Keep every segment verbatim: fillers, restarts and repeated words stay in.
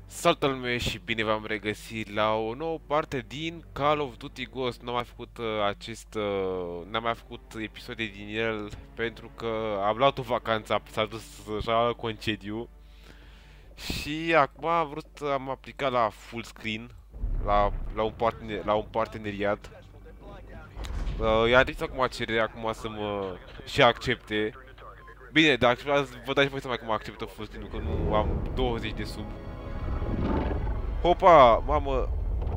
Salutare lume și bine v-am regăsit la o nouă parte din Call of Duty Ghost. N-am mai făcut uh, acest, uh, n-am mai făcut episoade din el pentru că am luat o vacanță, s-a dus așa la concediu. Și acum am vrut, am aplicat la full screen, la, la, un, partener, la un parteneriat. Uh, i-am trimis acum cererea acum să mă și accepte. Bine, dar vă dați voi seama cum acceptă full screen, că nu am douăzeci de sub. Hopa, mamă!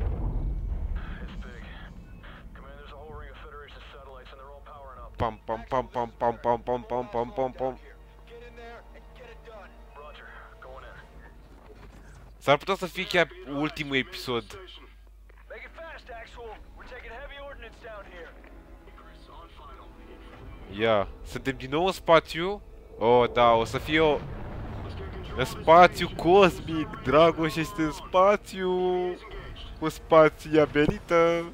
Pam pam pam pam pam pam pam pam pam pam pam. S-ar putea să fie chiar ultimul episod. Ia, suntem din nou în spațiu? Oh, da, o să fie o... în spațiu cosmic, Dragoș este în spațiu, cu spația berită.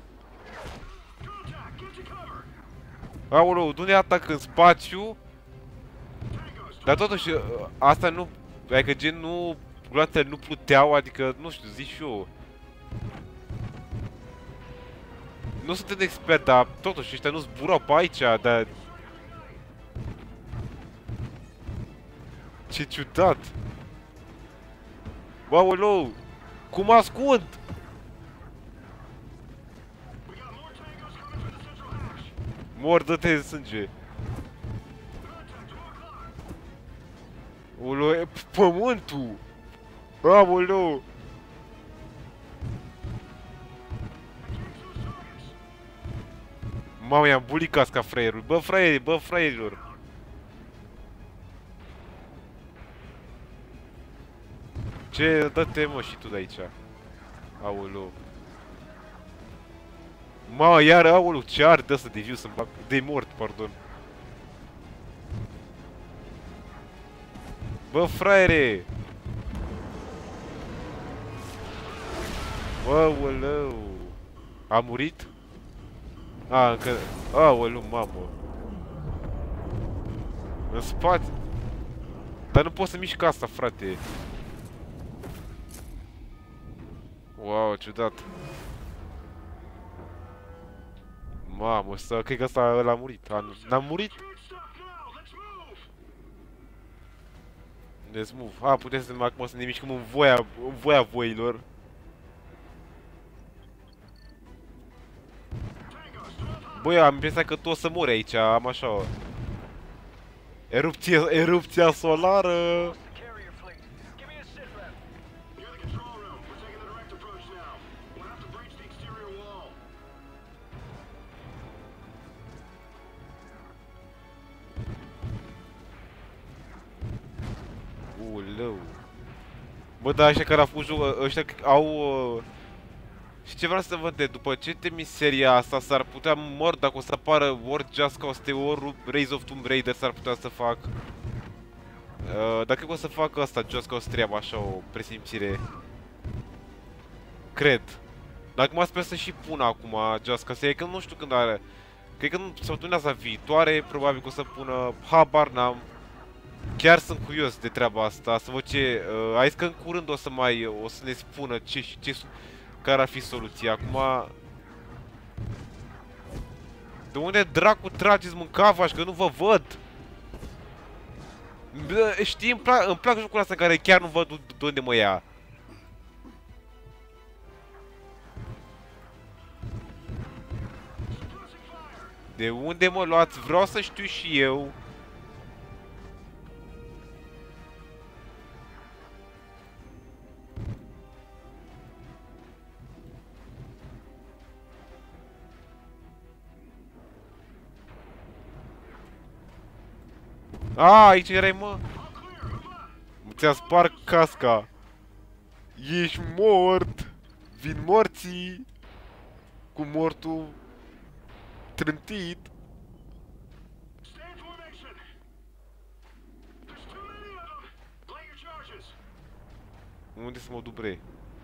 Aoleu, nu ne atacă în spațiu? Dar totuși, asta nu, adică gen nu, gloanțele nu pluteau, adică, nu știu, zic și eu. Nu sunt expert, dar totuși ăștia nu zburau pe aici, dar... Ce ciudat! Aoleu! Cum ascund? Mor, dă-te în sânge! Aoleu, e pământul! Aoleu! Mamă, i-am bulit casca fraierului. Bă, fraieri, bă, fraierilor! Ce? Dă-te, mă, și tu de aici. Aoleu. Mamă, iar, aoleu, ce arde ăsta de viu să-mi bag... de mort, pardon. Bă, fraiere! Bă, aoleu. A murit? A, încă... Aoleu, mamă. În spate. Dar nu pot să mișc asta, frate. Wow, ciudat. Mamă, ăsta, cred că ăsta ăla a murit. N-a murit? Let's move. A, putem să, acum să ne mișcăm în voia, în voia voilor. Băi, am impresia că tu o să mori aici, am așa. Erupție, erupția solară. Uleu. Bă, dar ăștia care au făcut jocul, ăștia au... Uh... Și ce vreau să vă întreb, după ce termin seria asta, s-ar putea mor dacă o să apară ori Just Cause, ori Rise of Tomb Raider, s-ar putea să fac. Uh, dacă o să fac asta, Just Cause trei, am așa o presimțire. Cred. Dacă mă sper să și pun acum Just Cause, e că nu știu când are. Cred că nu, săptămâna asta viitoare, probabil că o să pună, habar n-am. Chiar sunt curios de treaba asta, să văd ce... Uh, ai zis că în curând o să mai, o să ne spună ce și ce... care ar fi soluția. Acum... De unde dracu trageți mâncavaș, că nu vă văd? Bă, știi, îmi plac, îmi plac jocurile astea care chiar nu văd de unde mă ia. De unde mă luați? Vreau să știu și eu. A, aici erai, mă. Ți-a spart casca. Ești mort. Vin morții. Cu mortul trântit. Unde să mă duc, bre?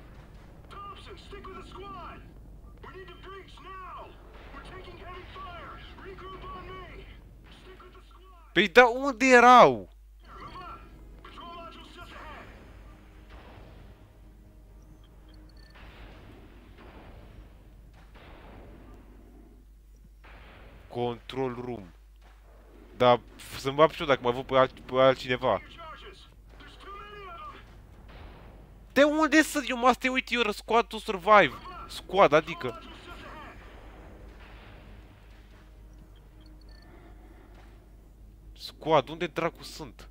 Păi da, unde erau? Control room. Dar să-mi bag și eu dacă mă văd pe, alt, pe altcineva. De unde sunt? Eu mă să te uit eu, squad to survive. Squad, adică. Squad, unde dracu sunt?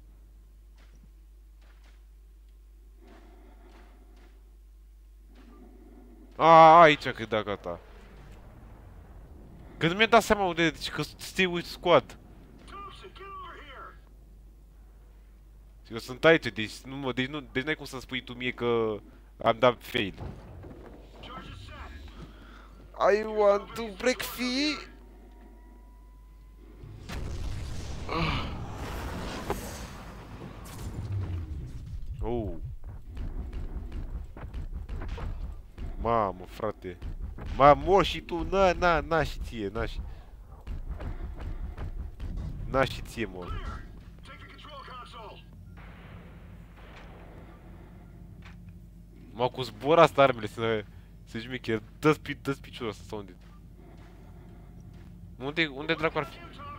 A, aici, că da, gata. Că nu mi-a dat seama unde, deci că stii uit squad. Eu sunt aici, deci nu mă, deci nu, deci n-ai cum să spui tu mie că am dat fail. I want to break free. Oh. Mamă, frate. Mamă, și tu, na, na, na și ție, na și... Na și ție, mă. Mă, cu zbor asta armele să... Să zici mică, dă-ți pi, dă-ți piciorul ăsta sau unde? Unde, unde dracu ar fi?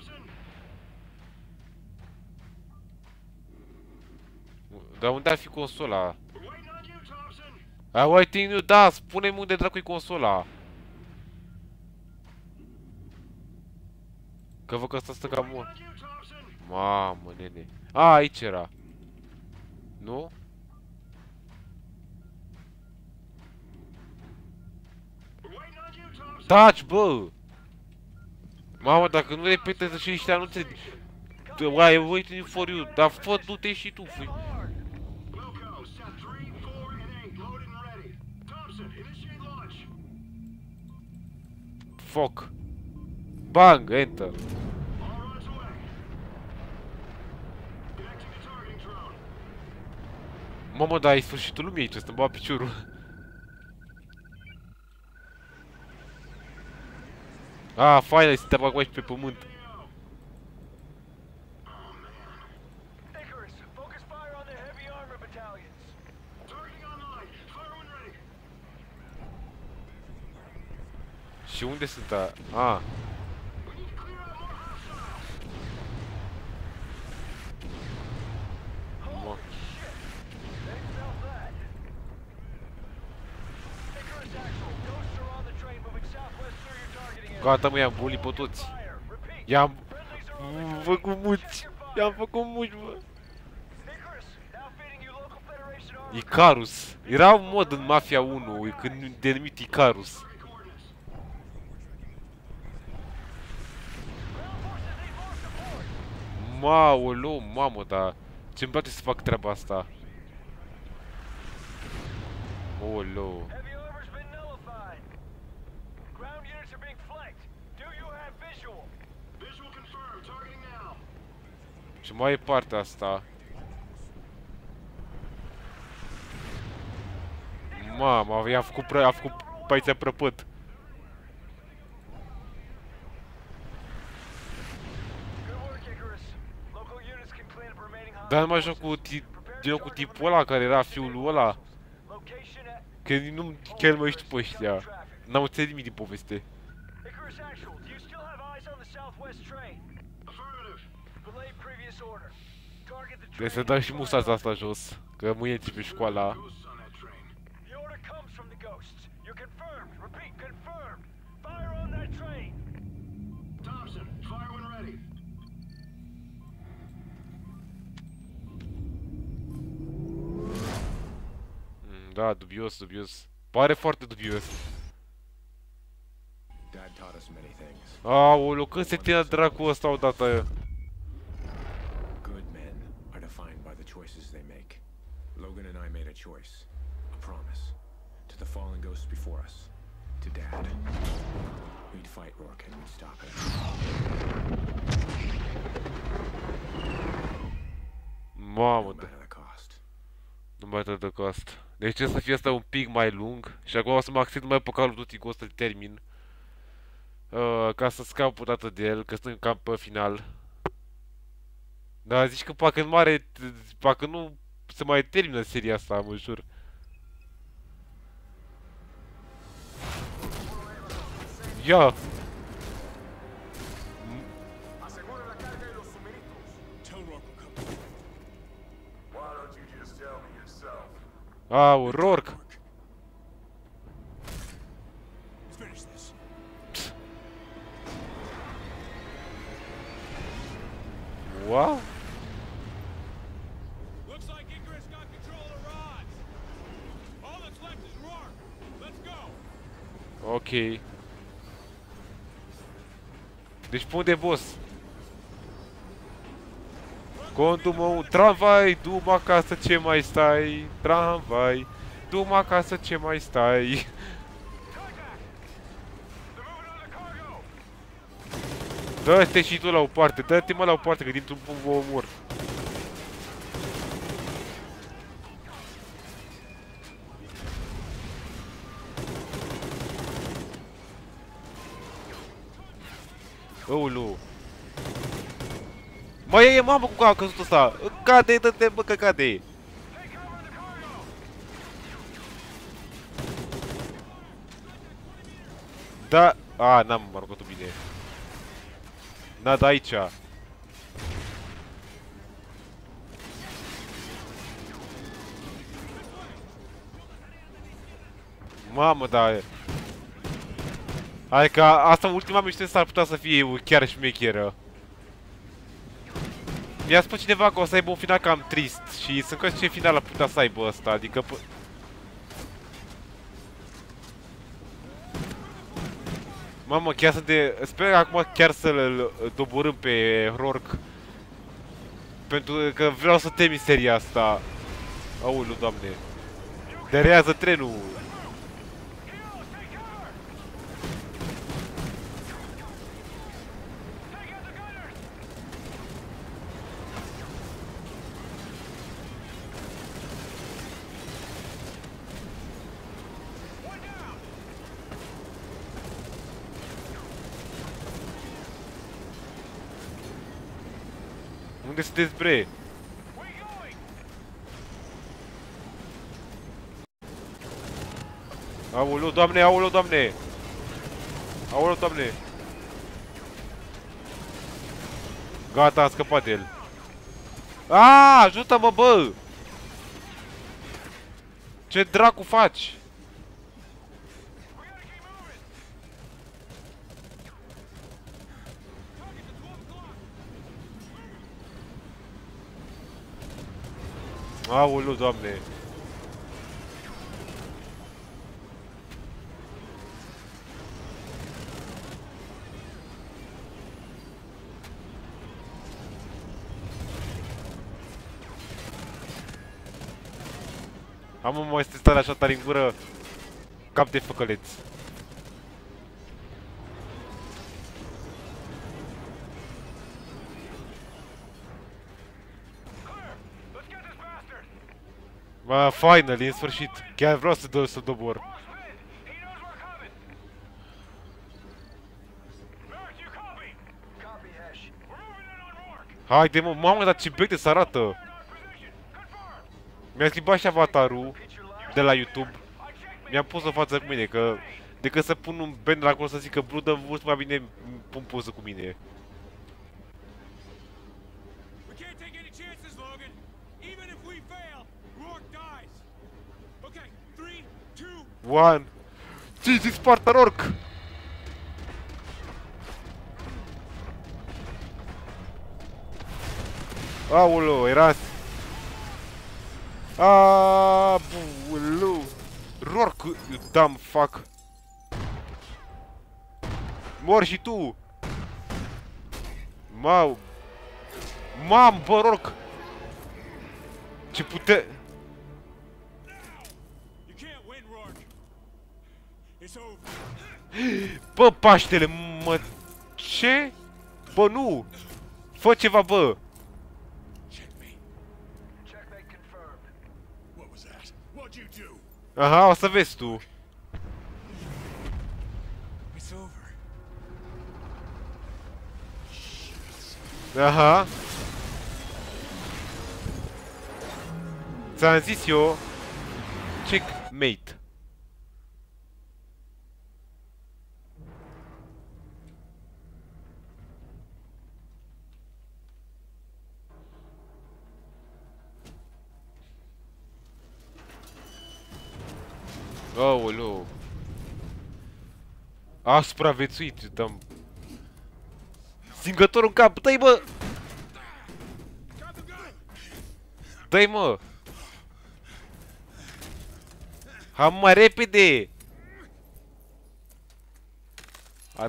Dar unde ar fi consola? I'm waiting you, da, spune-mi unde dracu e consola. Că văd că ăsta stă cam mult. Mamă, nene. A, aici era. Nu? Taci, bă! Mamă, dacă nu repetă și ăștia, nu te... Why, I'm waiting for you. Dar fă, du-te și tu, fui. Foc. Bang, enter. Mamă, dar e sfârșitul lumii aici, să-mi bag piciorul. Ah, faină, să te bag aici pe pământ. Și unde sunt a... Ah. Mă. Gata, mă, i-am bully pe toți. I-am... făcut muci. I-am făcut muci, bă. Icarus. Era un mod în Mafia unu, când denumit Icarus. Maoleu, mamă, dar ce-mi place să fac treaba asta. Oleu. Și mai e partea asta. Mama, i-a făcut pră, a făcut paiția prăpăt. Dar nu mai joc cu, din cu tipul ăla care era fiul ăla. Că nu chiar mai știu pe ăștia. N-am înțeles nimic din poveste. Trebuie să dau și mustața asta jos, că mâine începe școala. Da, dubios, dubios. Pare foarte dubios. Aoleu, când se ține dracu ăsta odată? Good men are defined by the choices they make. Logan and I made a choice, a promise, to the fallen ghosts before us, to Dad. We'd fight Rourke and we'd stop him. Mamă, da. Nu mai dă de cost. Deci trebuie să fie asta un pic mai lung. Și acum o să mă acces mai pe Call of Duty Ghost să termin. Uh, ca să scap o dată de el, că sunt cam pe final. Dar zici că parcă în mare, parcă nu se mai termină seria asta, mă jur. Ia! Au, Rourke! Wow! Ok. Deci pe unde, boss? Condu-mă un tramvai, du-mă acasă, ce mai stai? Tramvai, du-mă acasă, ce mai stai? Dă-te și tu la o parte, dă-te mă la o parte, că dintr-un punct vă omor. Ăulu. Mă, e, mamă, cu a căzut ăsta! Cade, dă-te, bă, că cade! Da... A, n-am aruncat-o bine. N-a, da, aici. Mamă, da... Adică asta, ultima mișto s-ar putea să fie chiar șmecheră. Mi-a spus cineva că o să aibă un final cam trist și sunt că ce final ar putea să aibă ăsta, adică... Mamă, chiar să de... Sper acum chiar să-l doborâm pe Rourke. Pentru că vreau să temi seria asta. Aoleu, doamne. Derează trenul. Unde sunteți, bre? Aoleu, doamne, aoleu, doamne! Aoleu, doamne! Gata, am scăpat de el. Aaaa, ajută-mă, bă! Ce dracu faci? Aoleu, doamne! Am mai este stare așa tare în gură. Cap de făcăleț. Bă, finally, în sfârșit. Chiar vreau să do să dobor. Haide, mă, mamă, dar ce bete să arată. Mi-a schimbat și avatarul de la YouTube. Mi-am pus o față cu mine, că decât să pun un banner acolo să zic că Blood and Wurst, mai bine pun poză cu mine. One. Cici, Sparta, Rourke! Aoleu, era... Aoleu! Rourke, you dumb fuck! Mor și tu! Mau! Mam, bă, Rourke! Ce pute... Bă, Paștele, mă... Ce? Bă, nu! Fă ceva, bă! Aha, o să vezi tu. Aha. Ți-am zis eu. Checkmate. Aoleu. A supraviețuit, dăm. Stingătorul în cap, dă-i mă! Dă-i mă! Hai mai repede! A...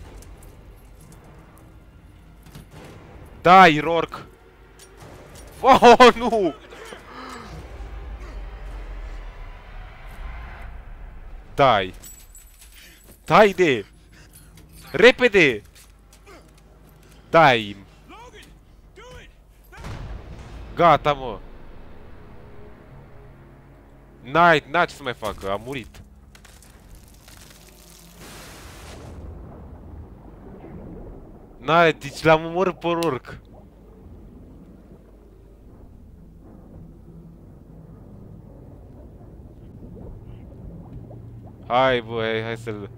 Dai, Rourke! Oh, nu! Dai! Dai de! Repede! Dai! Gata, mă! N-ai, n-ai ce să mai facă, a murit. N-are, deci l-am omorât pe Rourke. Hai, bă, hai, hai să-l...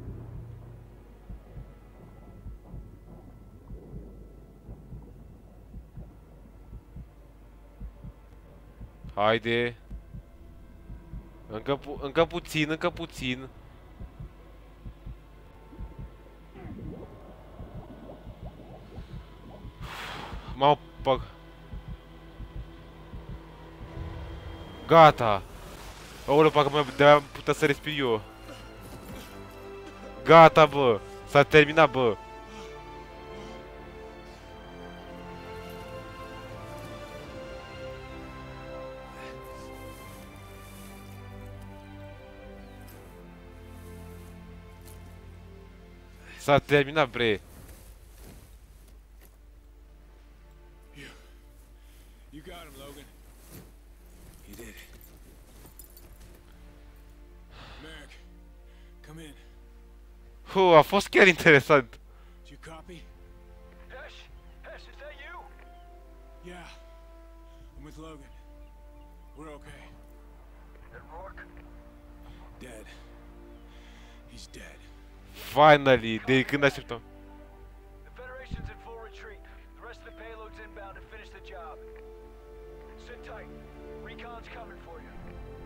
Haide. Încă, pu încă puțin, încă puțin. M-au... Gata. Aoleu, parcă de-aia putea să respir eu. Gata, bă. S-a terminat, bă. S-a terminat, bre. You... You got him, Logan. You did it. Merrick, come in. Hu, a fost chiar interesant. Do you copy? Hesh? Hesh, is that you? Yeah. I'm with Logan. We're okay. And Rourke? Dead. He's dead. Finally, de când așteptam. The Federation's in full retreat. The rest of the payload's inbound to finish the job. Sit tight. Recon's coming for you.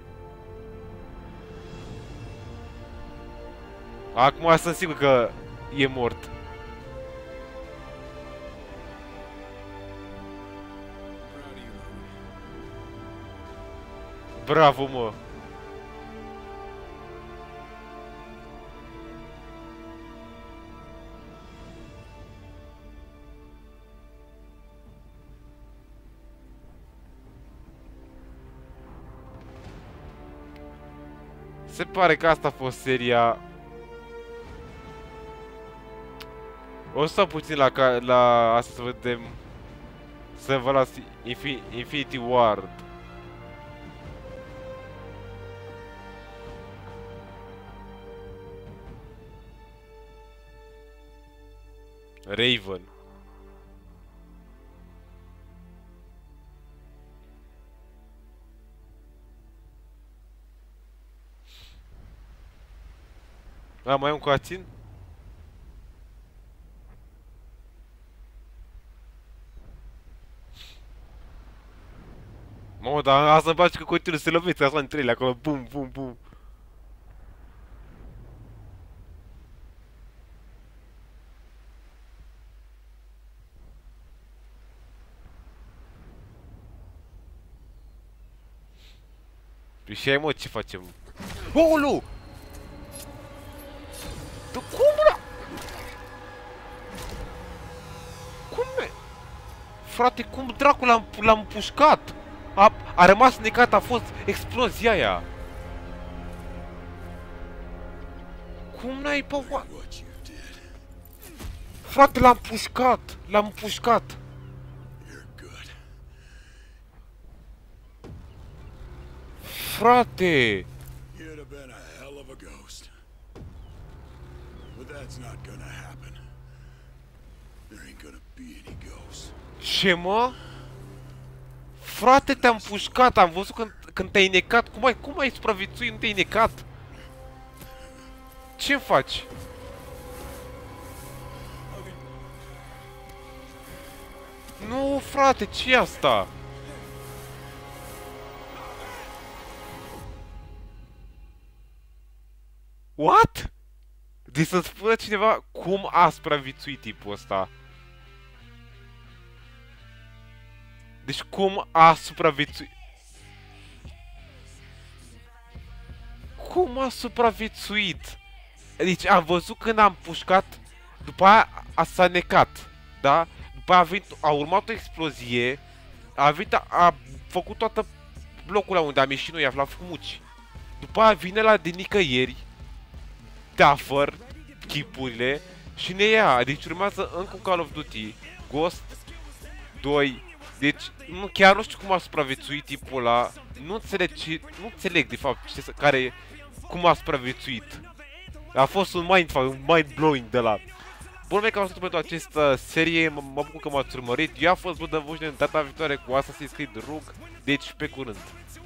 Acum sunt sigur că e mort. Proud of you, Logan. Bravo, mă. Se pare că asta a fost seria. O să stau puțin la, ca la asta să vedem. Să vă las Infinity Ward. Raven. A, mai e un cutscene? Mamă, dar asta îmi place că continuu să loveți asta între ele acolo, bum, bum, bum. Păi și ai, mă, ce facem? Olu! Tu cum, bra? Cum e? Frate, cum dracu l-am l-am pușcat? A, a rămas necat, a fost explozia aia. Cum n-ai pe oa... Frate, l-am pușcat, l-am pușcat. Frate! You'd have been a hell of a ghost. But that's not gonna happen. There ain't gonna be any ghosts. Ce, mă? Frate, te-am pușcat, am văzut când, când te-ai necat. Cum ai, cum ai supraviețuit, nu te-ai necat? Ce faci? Nu, frate, ce-i asta? What? Deci să spună cineva cum a supraviețuit tipul ăsta. Deci cum a supraviețuit? Cum a supraviețuit? Deci am văzut când am pușcat, după aia a s-a necat, da? După aia a, venit, a urmat o explozie, a venit, a, a făcut toată blocul ăla unde am ieșit noi, aflat fumuci. După aia vine la de nicăieri, Duffer, chipurile și ne ia. Deci urmează încă un Call of Duty, Ghost doi. Deci nu, chiar nu știu cum a supraviețuit tipul ăla. Nu înțeleg, ce, nu înțeleg de fapt ce, care, cum a supraviețuit. A fost un mind, un mind blowing de la. Bun, mei, că am pentru această serie, mă bucur că m-ați urmărit. Eu am fost Bă de Vușne, în data viitoare cu Assassin's Creed Rogue, deci pe curând.